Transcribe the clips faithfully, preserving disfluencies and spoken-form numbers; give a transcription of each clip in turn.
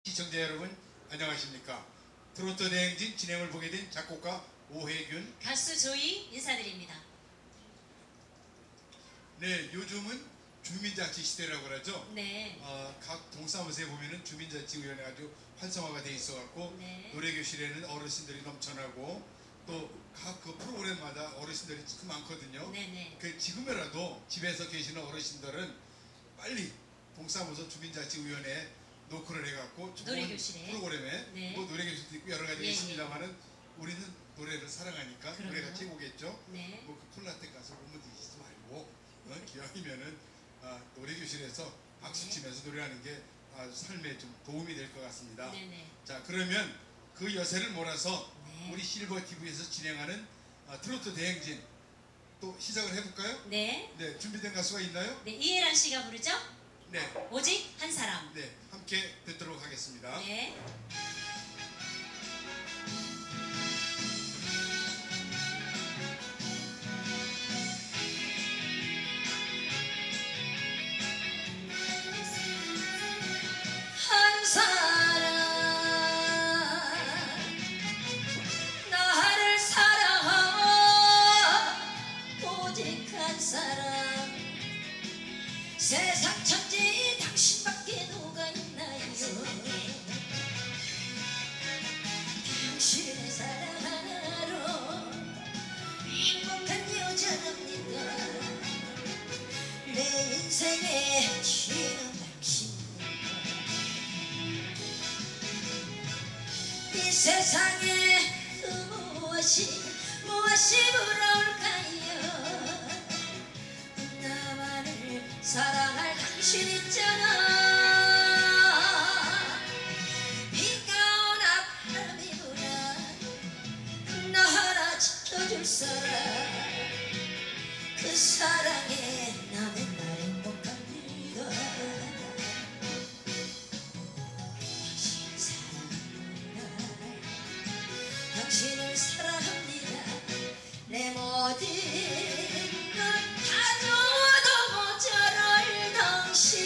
시청자 여러분 안녕하십니까. 트로트 대행진 진행을 보게 된 작곡가 오혜균, 가수 조이 인사드립니다. 네, 요즘은 주민자치 시대라고 그러죠. 네. 어, 각 동사무소에 보면은 주민자치위원회 아주 활성화가 돼 있어갖고 네. 노래교실에는 어르신들이 넘쳐나고 또 각 그 프로그램마다 어르신들이 참 많거든요. 네네. 그 지금이라도 집에서 계시는 어르신들은 빨리 동사무소 주민자치위원회에 노크를 해갖고 좋은 노래교실에. 프로그램에 네. 뭐 노래교실도 있고 여러 가지 예, 있습니다만은 우리는 노래를 사랑하니까 그럼요. 노래가 최고겠죠. 네. 뭐 그 콜라텍 가서 공부 드시지 말고 어? 기왕이면은 아, 노래교실에서 박수 네. 치면서 노래하는 게 아주 삶에 좀 도움이 될 것 같습니다. 네네. 자, 그러면 그 여세를 몰아서 네. 우리 실버 티비에서 진행하는 아, 트로트 대행진 또 시작을 해볼까요? 네. 네, 준비된 가수가 있나요? 네. 이혜란 씨가 부르죠? 네, 오직 한 사람. 네, 함께 듣도록 하겠습니다. 네. 한 사람 나를 사랑하오 오직 한 사람 세상 천지 당신밖에 누가 있나요 당신의 사랑 하나로 행복한 여자랍니다 내 인생의 신은 당신 이 세상에 그 무엇이 무엇이 부러울까요 나만을 사랑할 당신 있잖아 비가 오나 바람이 부나 나 하나 지켜줄 사람 그 사랑에 나 맨날 행복합니다 당신을 사랑합니다 내 모든 것 다 줘도 모자랄 당신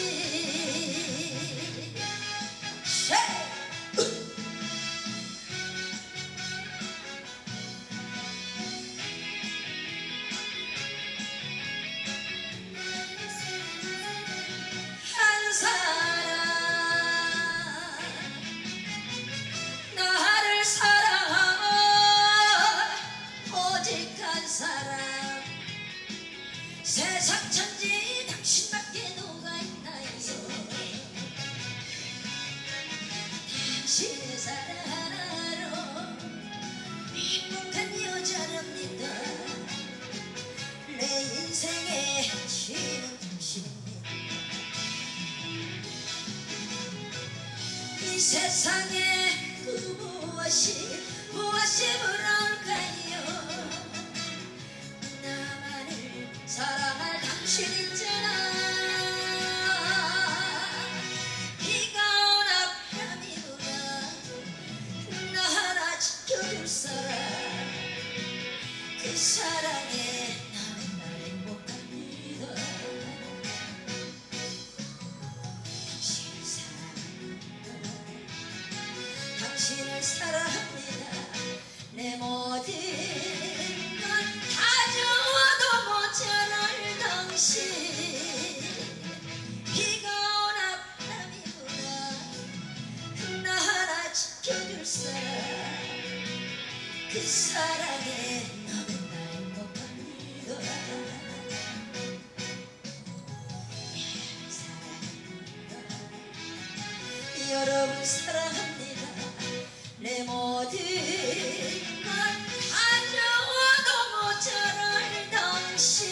한 사람 나를 사랑하오 오직 한 사람 세상 천지 당신밖에 누가 있나요 당신의 사랑 하나로 행복한 여자랍니다 내 인생의 신은 당신입니다 이 세상에 그 무엇이 무엇이 부러울까요 나만을 사랑할 당신 있잖아 비가 오나 바람이 부나 나 하나 지켜줄 사람 그 사랑에 나 맨날 행복합니다 당신을 사랑합니다 당신을 사랑합니다 내 모든 걸 다 줘도 모자랄 당신 비가 오나 바람이 부나 나 하나 지켜줄 사람 그 사랑에 나 맨날 행복합니다 사랑합니다 여러분 사랑합니다 내 모든 것 다 줘도 모자랄 당신